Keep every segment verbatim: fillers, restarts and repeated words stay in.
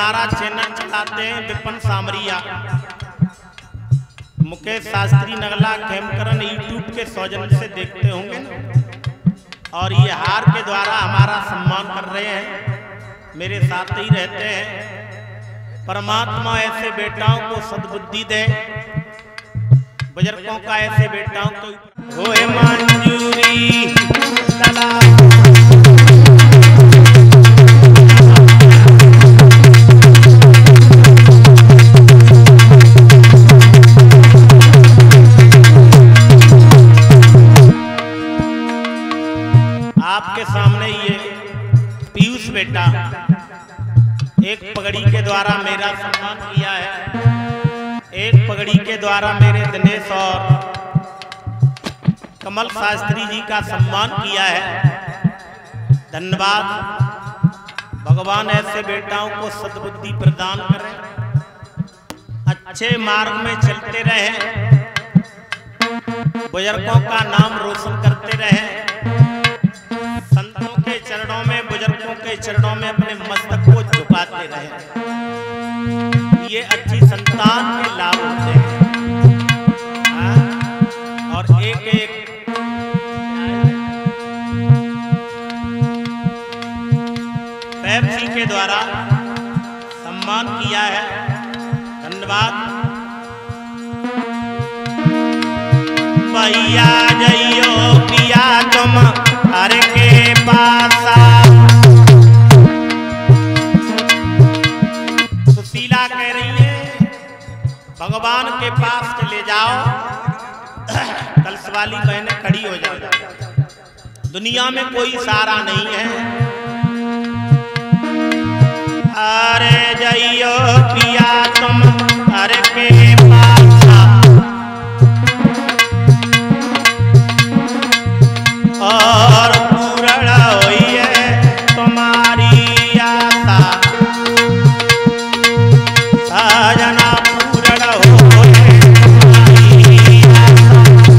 हमारा चैनल चलाते हैं विपिन सामरिया, मुकेश शास्त्री नगला खेमकरण यूट्यूब के सौजन्य से देखते होंगे ना। और ये हार के द्वारा हमारा सम्मान कर रहे हैं, मेरे साथ ही रहते हैं। परमात्मा ऐसे बेटाओं को सद्बुद्धि दे, बुजुर्गों का ऐसे बेटाओं को होए मंजूरी। आपके सामने ये पीयूष बेटा एक पगड़ी के द्वारा मेरा सम्मान किया है, एक पगड़ी के द्वारा मेरे दिनेश और कमल शास्त्री जी का सम्मान किया है। धन्यवाद। भगवान ऐसे बेटाओं को सद्बुद्धि प्रदान करें, अच्छे मार्ग में चलते रहें, बुजुर्गों का नाम रोशन करते रहें, संतों के चरणों में, बुजुर्गों के चरणों में अपने मस्तक को झुकाते रहें। ये अच्छी संतान के लाभ होते हैं। और एक एक पेप्सी के द्वारा सम्मान किया है। धन्यवाद। भैया जइयो पिया तुम हर के पासा। सुशीला कह रही है भगवान के पास चले जाओ, कलश वाली बहनें खड़ी हो जाओ। दुनिया में कोई सहारा नहीं है। अरे जइयो पिया तुम हर के पासा, और पूर्ण होई है तुम्हारी आशा। साजना पूर्ण हो तुम्हारी आशा।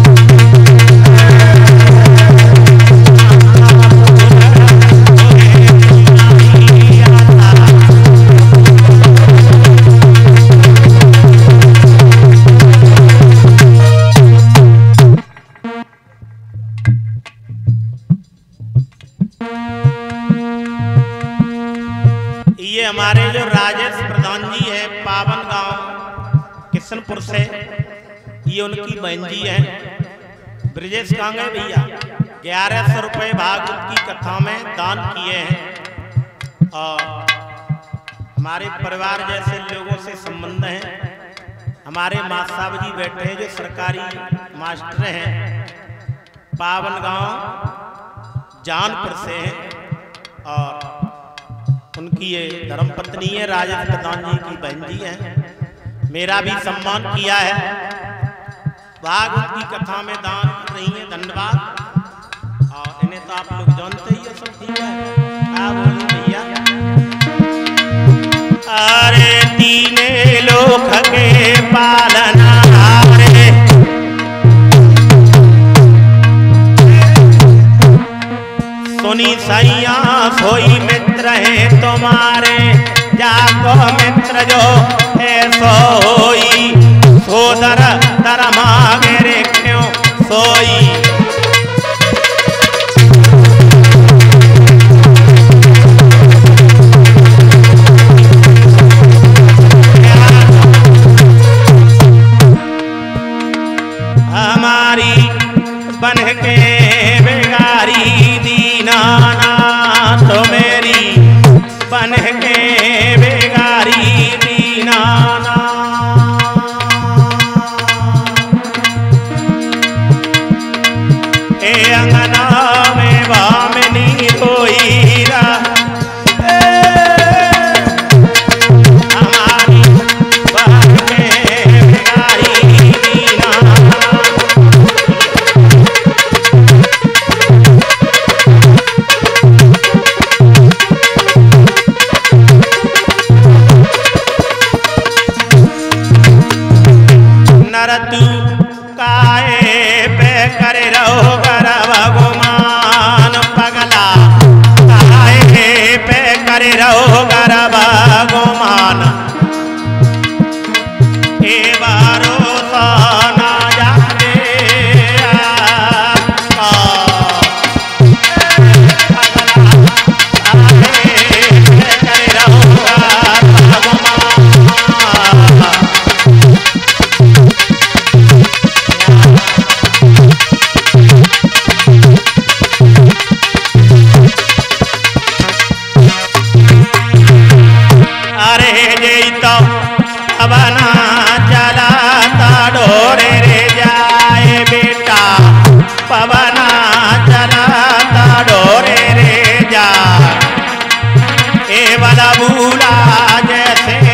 ये हमारे जो राजेश प्रधान जी है पावन गांव किशनपुर से, ये उनकी बहन जी है। ब्रजेश कांगे भैया ग्यारह सौ रुपये भागवत की कथा में दान किए हैं। और हमारे परिवार जैसे लोगों से संबंध है। हमारे माँ साहब जी बैठे हैं जो सरकारी मास्टर हैं, पावन गांव जानपुर से हैं। और उनकी ये धर्मपत्नी है, राजेश प्रधान जी की बहन जी है। मेरा भी सम्मान किया है, भागवत की कथा में दान कर रही है। धन्यवाद। और इन्हें तो आप लोग जानते ही हो, सब ठीक है। आप बोलिए भैया। अरे तीने लोक के पालनहारे, सुनी सैया सोई मित्र है तुम्हारे। जाको मित्र जो ऐसो होई, सोदर धर्मा मेरे क्यों सोई। हमारी बन के बेगारी दीनाना, तो मेरी बन के बेगारी दीनाना। ए अंगना में वामनी रोई रा, हमारी बन के बेगारी दीनाना। तू काए पे करे रहो गर्व गुमान पगला, काए पे करे रहो गर्व गुमान। केवल भूला जैसे